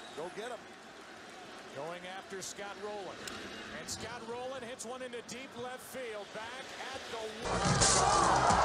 Go get him. Going after Scott Rowland. And Scott Rowland hits one into deep left field. Back at the wall.